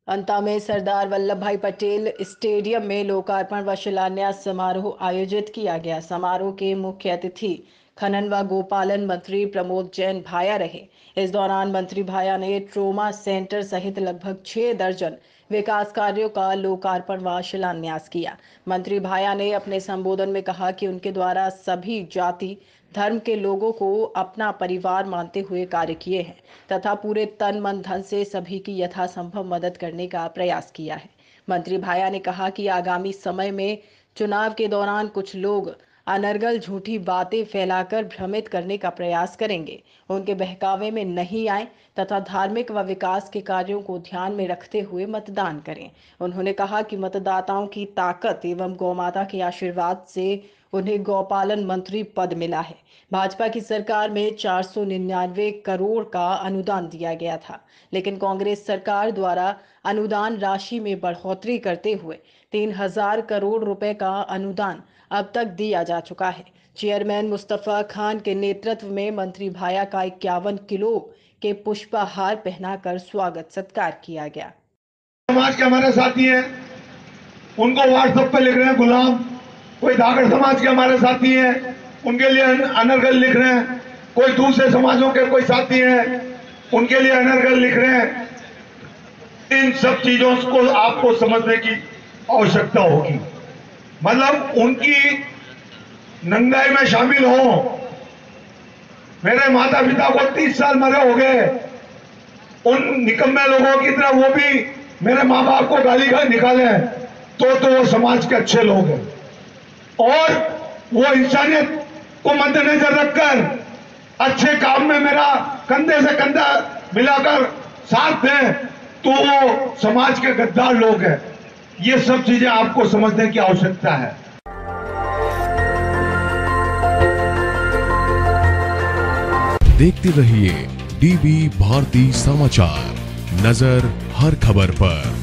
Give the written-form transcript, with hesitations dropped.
अंता में सरदार वल्लभ भाई पटेल स्टेडियम में लोकार्पण व शिलान्यास समारोह आयोजित किया गया। समारोह के मुख्य अतिथि खनन व गोपालन मंत्री प्रमोद जैन भाया रहे। इस दौरान मंत्री भाया ने ट्रोमा सेंटर सहित लगभग 6 दर्जन विकास कार्यों का लोकार्पण व शिलान्यास किया। मंत्री भाया ने अपने संबोधन में कहा कि उनके द्वारा सभी जाति धर्म के लोगों को अपना परिवार मानते हुए कार्य किए हैं तथा पूरे तन मन धन से सभी की यथासंभव मदद करने का प्रयास किया है। मंत्री भाया ने कहा कि आगामी समय में चुनाव के दौरान कुछ लोग अनर्गल झूठी बातें फैलाकर भ्रमित करने का प्रयास करेंगे। उनके बहकावे में नहीं आए तथा धार्मिक व विकास के कार्यों को ध्यान में रखते हुए मतदान करें। उन्होंने कहा कि मतदाताओं की ताकत एवं गौमाता के आशीर्वाद से उन्हें गौपालन मंत्री पद मिला है। भाजपा की सरकार में 499 करोड़ का अनुदान दिया गया था, लेकिन कांग्रेस सरकार द्वारा अनुदान राशि में बढ़ोतरी करते हुए 3000 करोड़ रुपए का अनुदान अब तक दिया जा चुका है। चेयरमैन मुस्तफा खान के नेतृत्व में मंत्री भाया का 51 किलो के पुष्पहार पहनाकर स्वागत सत्कार किया गया। समाज के हमारे साथी हैं, उनको व्हाट्सएप पे लिख रहे हैं गुलाम। कोई धागड़ समाज के हमारे साथी हैं, उनके लिए अनर्गल लिख रहे हैं। कोई दूसरे समाजों के कोई साथी हैं, उनके लिए अनर्गल लिख रहे हैं। इन सब चीजों को आपको समझने की आवश्यकता होगी। मतलब उनकी नंगाई में शामिल हो। मेरे माता पिता को 30 साल मरे हो गए, उन निकम्मे लोगों की तरह वो भी मेरे माँ बाप को गाली निकाले तो वो समाज के अच्छे लोग हैं और वो इंसानियत को मद्देनजर रखकर अच्छे काम में मेरा कंधे से कंधा मिलाकर साथ दें तो वो समाज के गद्दार लोग हैं। ये सब चीजें आपको समझने की आवश्यकता है। देखते रहिए डीबी भारती समाचार, नजर हर खबर पर।